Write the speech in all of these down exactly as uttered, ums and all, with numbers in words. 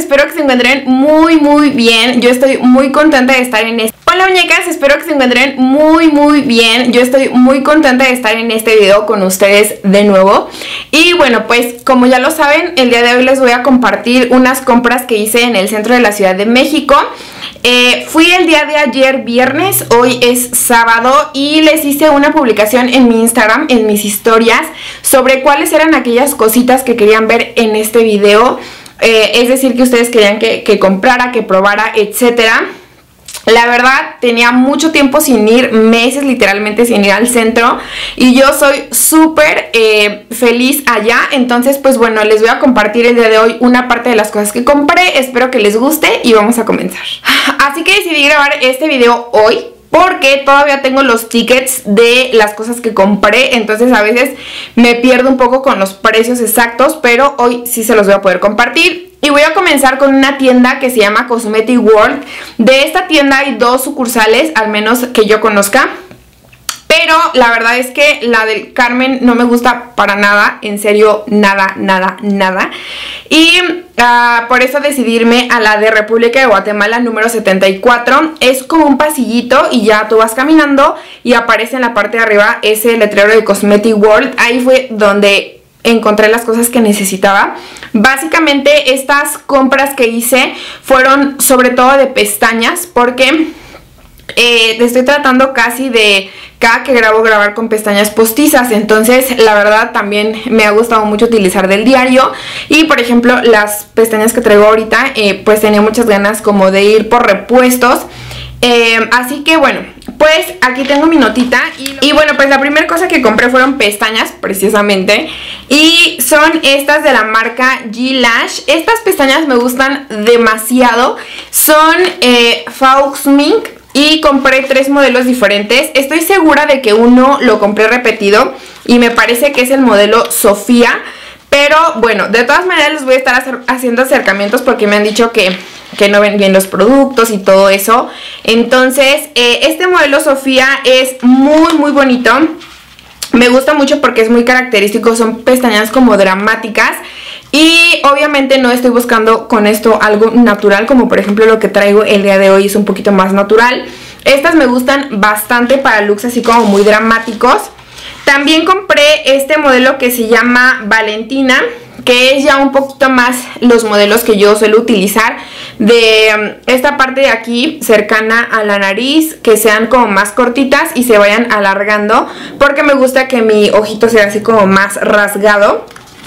espero que se encuentren muy muy bien. Yo estoy muy contenta de estar en este... Hola muñecas, espero que se encuentren muy muy bien. Yo estoy muy contenta de estar en este video con ustedes de nuevo. Y bueno, pues como ya lo saben, el día de hoy les voy a compartir unas compras que hice en el centro de la Ciudad de México. Eh, fui el día de ayer viernes, hoy es sábado, y les hice una publicación en mi Instagram, en mis historias, sobre cuáles eran aquellas cositas que querían ver en este video. Eh, es decir, que ustedes querían que, que comprara, que probara, etcétera. La verdad, tenía mucho tiempo sin ir, meses literalmente sin ir al centro, y yo soy súper eh, feliz allá. Entonces, pues bueno, les voy a compartir el día de hoy una parte de las cosas que compré. Espero que les guste y vamos a comenzar. Así que decidí grabar este video hoy porque todavía tengo los tickets de las cosas que compré, entonces a veces me pierdo un poco con los precios exactos, pero hoy sí se los voy a poder compartir. Y voy a comenzar con una tienda que se llama Cosmetic World. De esta tienda hay dos sucursales, al menos que yo conozca. Pero la verdad es que la del Carmen no me gusta para nada, en serio, nada, nada, nada. Y uh, por eso decidí irme a la de República de Guatemala número setenta y cuatro. Es como un pasillito y ya tú vas caminando y aparece en la parte de arriba ese letrero de Cosmetic World. Ahí fue donde encontré las cosas que necesitaba. Básicamente estas compras que hice fueron sobre todo de pestañas, porque eh, estoy tratando casi de cada que grabo grabar con pestañas postizas. Entonces la verdad también me ha gustado mucho utilizar del diario. Y por ejemplo las pestañas que traigo ahorita eh, pues tenía muchas ganas como de ir por repuestos. Eh, así que bueno, pues aquí tengo mi notita y, y bueno, pues la primera cosa que compré fueron pestañas precisamente, y son estas de la marca G-Lash. Estas pestañas me gustan demasiado, son eh, Faux Mink, y compré tres modelos diferentes. Estoy segura de que uno lo compré repetido y me parece que es el modelo Sofía. Pero bueno, de todas maneras les voy a estar hacer, haciendo acercamientos porque me han dicho que, que no ven bien los productos y todo eso. Entonces, eh, este modelo Sofía es muy muy bonito. Me gusta mucho porque es muy característico, son pestañas como dramáticas. Y obviamente no estoy buscando con esto algo natural, como por ejemplo lo que traigo el día de hoy es un poquito más natural. Estas me gustan bastante para looks así como muy dramáticos. También compré este modelo que se llama Valentina, que es ya un poquito más los modelos que yo suelo utilizar, de esta parte de aquí cercana a la nariz, que sean como más cortitas y se vayan alargando, porque me gusta que mi ojito sea así como más rasgado.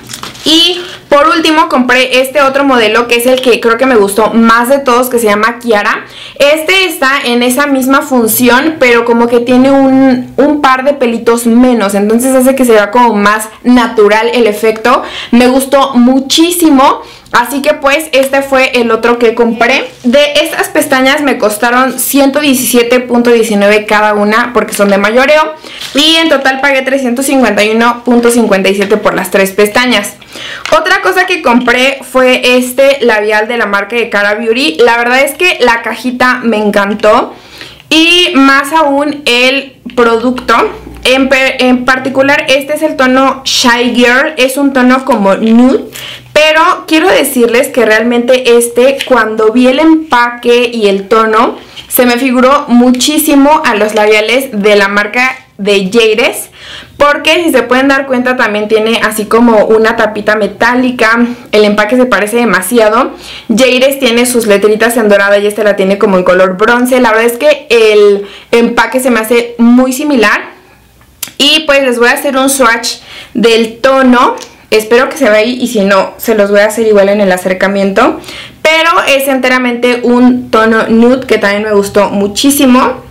Y por último compré este otro modelo que es el que creo que me gustó más de todos, que se llama Kiara. Este está en esa misma función, pero como que tiene un, un par de pelitos menos, entonces hace que se vea como más natural el efecto. Me gustó muchísimo. Así que pues este fue el otro que compré. De estas pestañas me costaron ciento diecisiete punto diecinueve cada una porque son de mayoreo, y en total pagué trescientos cincuenta y uno punto cincuenta y siete por las tres pestañas. Otra cosa que compré fue este labial de la marca de Cara Beauty. La verdad es que la cajita me encantó, y más aún el producto. En, en particular este es el tono Shy Girl, es un tono como nude, pero quiero decirles que realmente este, cuando vi el empaque y el tono, se me figuró muchísimo a los labiales de la marca de Jaides, porque si se pueden dar cuenta también tiene así como una tapita metálica. El empaque se parece demasiado. Jaides tiene sus letritas en dorada y este la tiene como en color bronce. La verdad es que el empaque se me hace muy similar. Y pues les voy a hacer un swatch del tono. Espero que se vea ahí, y si no, se los voy a hacer igual en el acercamiento. Pero es enteramente un tono nude que también me gustó muchísimo.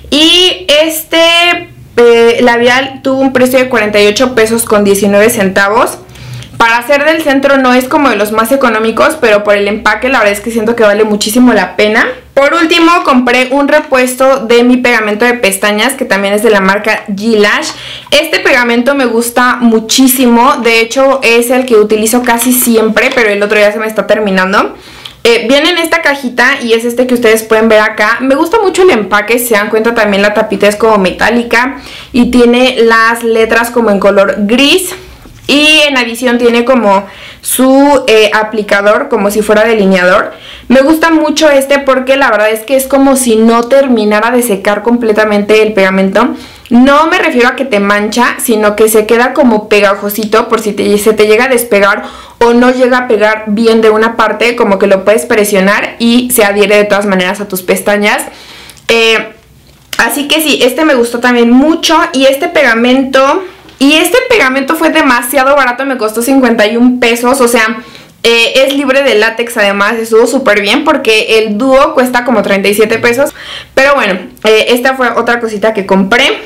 Y este eh, labial tuvo un precio de cuarenta y ocho pesos con diecinueve centavos. Para ser del centro no es como de los más económicos, pero por el empaque la verdad es que siento que vale muchísimo la pena. Por último compré un repuesto de mi pegamento de pestañas, que también es de la marca G-Lash. Este pegamento me gusta muchísimo, de hecho es el que utilizo casi siempre, pero el otro ya se me está terminando. Eh, viene en esta cajita y es este que ustedes pueden ver acá. Me gusta mucho el empaque, si se dan cuenta también la tapita es como metálica y tiene las letras como en color gris. y en adición tiene como su eh, aplicador, como si fuera delineador. Me gusta mucho este porque la verdad es que es como si no terminara de secar completamente el pegamento. No me refiero a que te mancha, sino que se queda como pegajosito por si te, se te llega a despegar o no llega a pegar bien de una parte, como que lo puedes presionar y se adhiere de todas maneras a tus pestañas. Eh, así que sí, este me gustó también mucho. Y este pegamento... Y este pegamento fue demasiado barato, me costó cincuenta y un pesos, o sea, eh, es libre de látex además, estuvo súper bien porque el dúo cuesta como treinta y siete pesos. Pero bueno, eh, esta fue otra cosita que compré.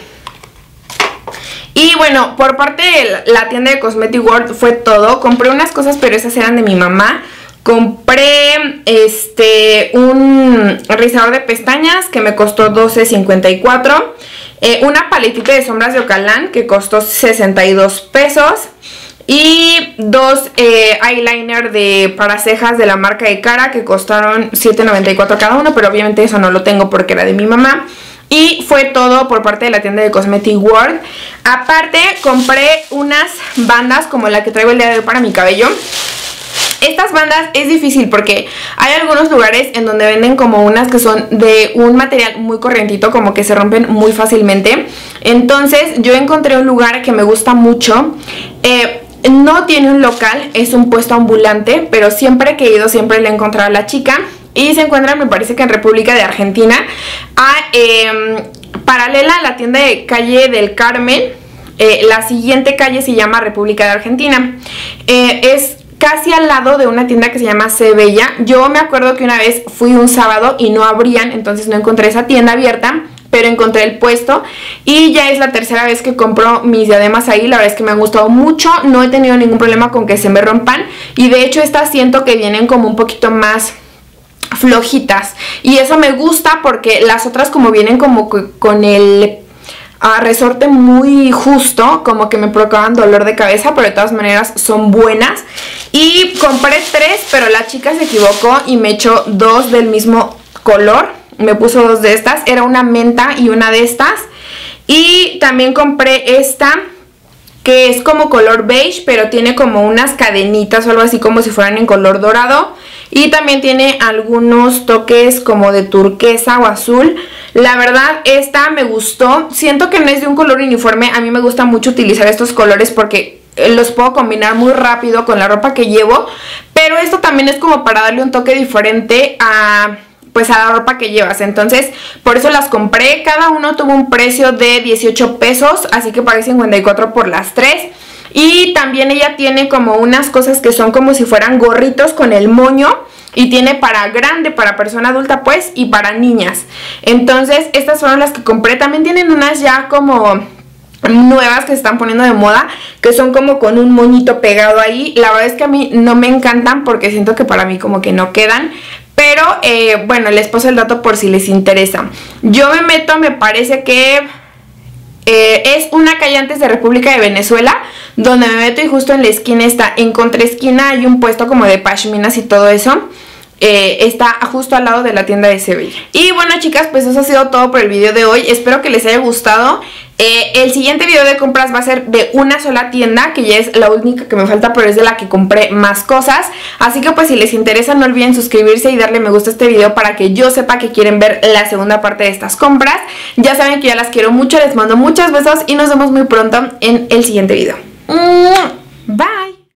Y bueno, por parte de la tienda de Cosmetic World fue todo. Compré unas cosas, pero esas eran de mi mamá. Compré este un rizador de pestañas que me costó doce cincuenta y cuatro. Eh, una paletita de sombras de Ocalán que costó sesenta y dos pesos. Y dos eh, eyeliner de para cejas de la marca de Cara que costaron siete noventa y cuatro cada uno. Pero obviamente eso no lo tengo porque era de mi mamá. Y fue todo por parte de la tienda de Cosmetic World. Aparte compré unas bandas como la que traigo el día de hoy para mi cabello. Estas bandas es difícil porque hay algunos lugares en donde venden como unas que son de un material muy corrientito, como que se rompen muy fácilmente. Entonces yo encontré un lugar que me gusta mucho. Eh, no tiene un local, es un puesto ambulante, pero siempre que he ido siempre le he encontrado a la chica. Y se encuentra, me parece que en República de Argentina, a, eh, paralela a la tienda de Calle del Carmen. Eh, la siguiente calle se llama República de Argentina. Eh, es casi al lado de una tienda que se llama C Bella. Yo me acuerdo que una vez fui un sábado y no abrían, entonces no encontré esa tienda abierta, pero encontré el puesto y ya es la tercera vez que compro mis diademas ahí. La verdad es que me han gustado mucho, no he tenido ningún problema con que se me rompan y de hecho estas siento que vienen como un poquito más flojitas y eso me gusta porque las otras como vienen como con el a resorte muy justo, como que me provocaban dolor de cabeza, pero de todas maneras son buenas. Y compré tres, pero la chica se equivocó y me echó dos del mismo color. Me puso dos de estas, era una menta y una de estas. Y también compré esta, que es como color beige, pero tiene como unas cadenitas o algo así como si fueran en color dorado. Y también tiene algunos toques como de turquesa o azul. La verdad, esta me gustó. Siento que no es de un color uniforme. A mí me gusta mucho utilizar estos colores porque los puedo combinar muy rápido con la ropa que llevo. Pero esto también es como para darle un toque diferente a, pues, a la ropa que llevas. Entonces, por eso las compré. Cada uno tuvo un precio de dieciocho pesos. Así que pagué cincuenta y cuatro por las tres. Y también ella tiene como unas cosas que son como si fueran gorritos con el moño. Y tiene para grande, para persona adulta pues, y para niñas. Entonces estas fueron las que compré. También tienen unas ya como nuevas que se están poniendo de moda, que son como con un moñito pegado ahí. La verdad es que a mí no me encantan porque siento que para mí como que no quedan. Pero eh, bueno, les paso el dato por si les interesa. Yo me meto, me parece que... Eh, es una calle antes de República de Venezuela, donde me meto y justo en la esquina está, en contraesquina hay un puesto como de pashminas y todo eso. Eh, está justo al lado de la tienda de Sevilla. Y bueno chicas, pues eso ha sido todo por el video de hoy. Espero que les haya gustado. eh, El siguiente video de compras va a ser de una sola tienda, que ya es la única que me falta, pero es de la que compré más cosas. Así que pues si les interesa no olviden suscribirse y darle me gusta a este video para que yo sepa que quieren ver la segunda parte de estas compras. Ya saben que ya las quiero mucho, les mando muchos besos y nos vemos muy pronto en el siguiente video.